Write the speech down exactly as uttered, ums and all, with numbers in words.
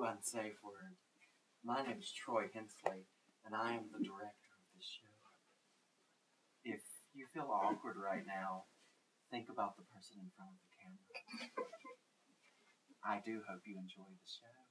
Unsafe Word. My name is Troy Hensley, and I am the director of this show. If you feel awkward right now, think about the person in front of the camera. I do hope you enjoy the show.